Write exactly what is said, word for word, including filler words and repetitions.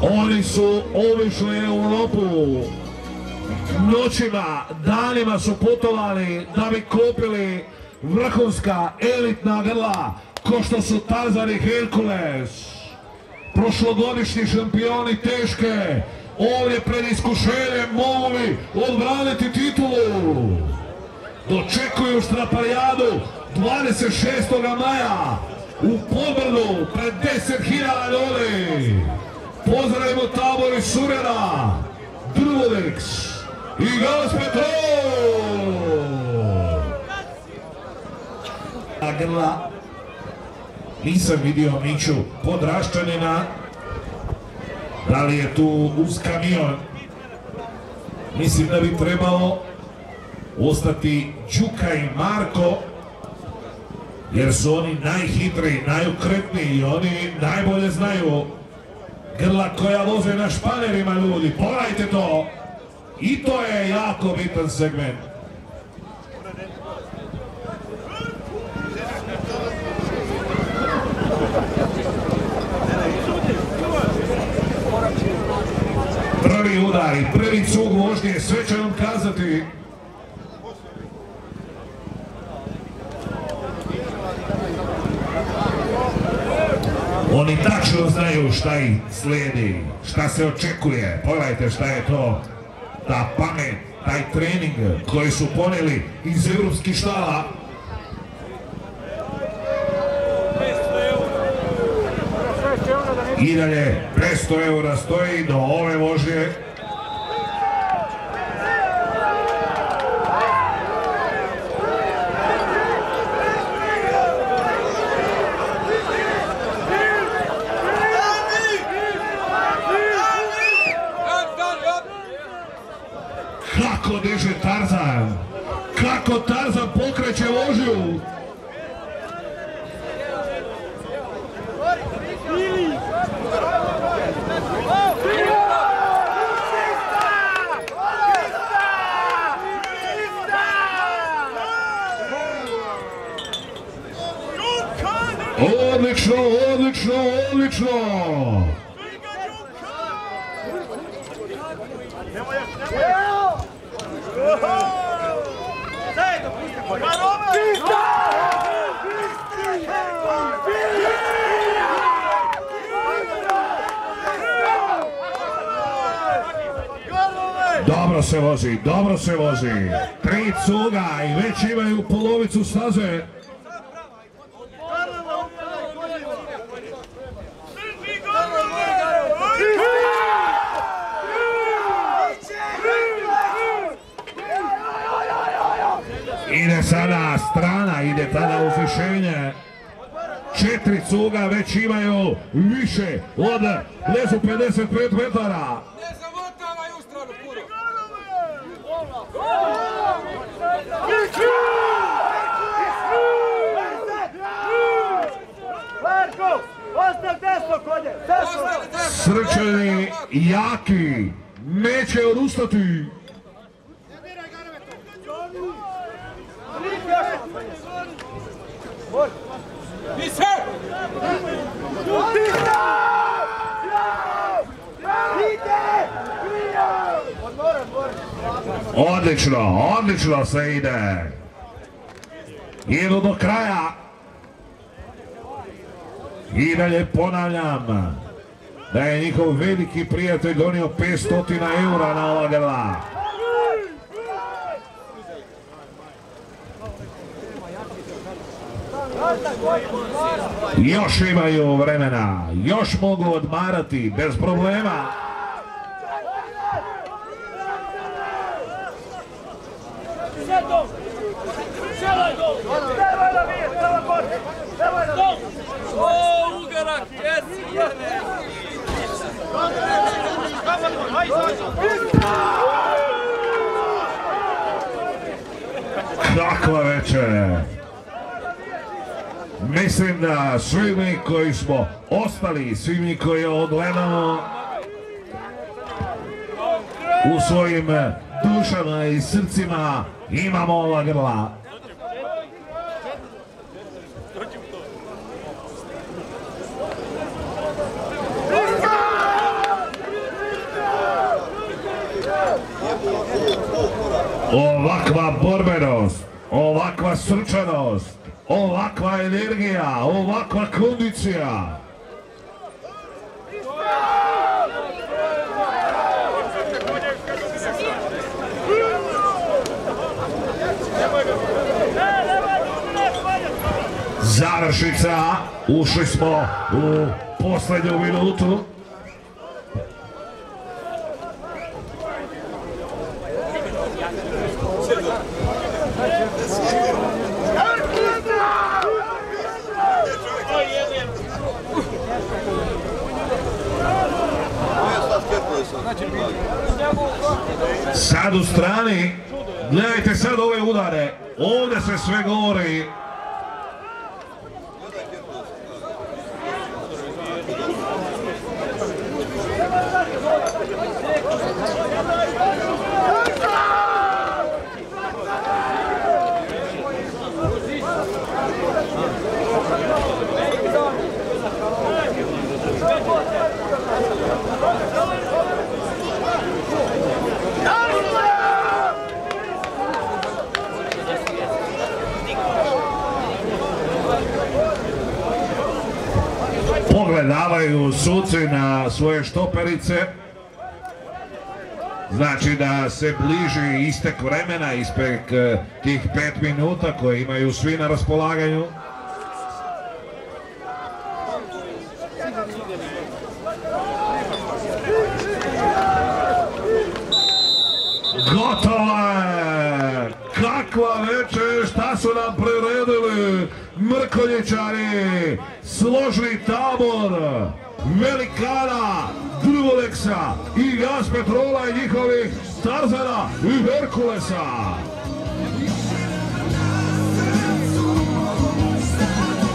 Oni su obišli Europu. Noćima, danima su putovali da bi kupili vrhunska elitna grla ko što su Tarzan i Herkules. Prošlogodišnji šampioni teške ovdje pred iskušenjem mogli odbraniti titulu. Dočekuju Štraparijadu dvadeset šestog maja u Podbrdu pred deset hiljada ljudi. Pozdravimo tabor iz Surjana, Drvodeks i Galspetrol. Grla, nisam vidio Miću Podraščanina, da li je tu uz kamion. Mislim da bi trebalo ostati Đuka i Marko, jer su oni najhitriji, najukretniji i oni najbolje znaju grla koja voze na španerima, ljudi. Pogledajte to! I to je jako bitan segment. Prvi udar i prvi cug vožnje, sve će vam kazati. Oni tačno znaju šta ih slijedi, šta se očekuje. Pogledajte šta je to, ta pamet, taj trening koji su ponijeli iz evropskih štala. I dalje petsto eura stoji do ove vožnje. Kako diže Tarzan, kako Tarzan pokreće vožnju. Odlično, odlično, odlično! Dobro se vozi, dobro se vozi. Tri cuga i već imaju polovicu staze. Ide sada strana, ide tada uzvišenje. Četiri cuga već imaju više od lezu pedeset pet metara. Ne zamotavaj u stranu, puno. Marko, ostav desno konje, desno. Srčani, jaki, neće odustati. Odlično, odlično se ide. Idu do kraja. I dalje ponavljam da je njihov veliki prijatelj donio petsto eura na ova grla. Još imaju vremena, još mogu odmarati bez problema. O, ugarak, jesi, jene! Kakva večer! Mislim da svi mi koji smo ostali, svi mi koji odgledamo u svojim dušama i srcima imamo ova grla. Ovakva borbenost, ovakva srčanost, ovakva energija, ovakva kondicija. Završnica, ušli smo u posljednju minutu. Sad u strani, gledajte sad ove udare, ovdje se sve govori. Pogledavaju suci na svoje štoperice, znači da se bliži istek vremena, istek tih pet minuta koje imaju svi na raspolaganju. Gotovo je! Kakva večer, šta su nam priredili Mrkonjičani, složni tabor velikana Drvoleksa i Gas Petrola i njihovih Tarzana i Herkulesa.